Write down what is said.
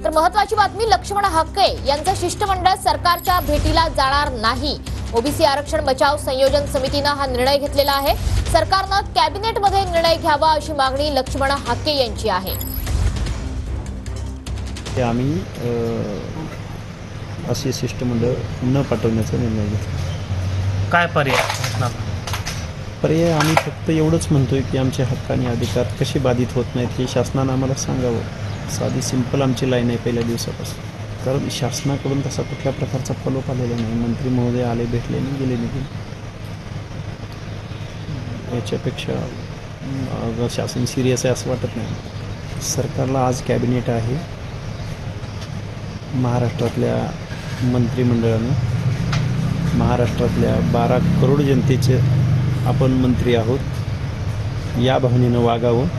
तर महत्त्वाची बातमी, लक्ष्मण हाके यांचं शिष्टमंडळ सरकारच्या भेटीला जाणार नाही। ओबीसी आरक्षण बचाव संयोजन समितीने हा निर्णय घेतलेला आहे। सरकारने कॅबिनेटमध्ये निर्णय घ्यावा अशी मागणी लक्ष्मण हाके यांची आहे। आम्ही असे शिष्टमंडळ न पाठवण्याचा निर्णय घेतला। काय पर्याय आम्ही फक्त एवढंच म्हणतोय की आमचे हक्क आणि अधिकार कसे बाधित होत नाहीत हे शासनाने आम्हाला सांगावं। साधी सिंपल आमची लाईन आहे पहिल्या दिवसापासून, कारण शासनाकडून तसा कुठल्या प्रकारचा फॉलोअप आलेला नाही। मंत्री महोदय आले, भेटले आणि गेले निघून। याच्यापेक्षा शासन सिरियस आहे असं वाटत नाही। सरकारला आज कॅबिनेट आहे, महाराष्ट्रातल्या मंत्रिमंडळानं महाराष्ट्रातल्या 12 करोड जनतेचे आपण मंत्री आहोत या भावनेनं वागावं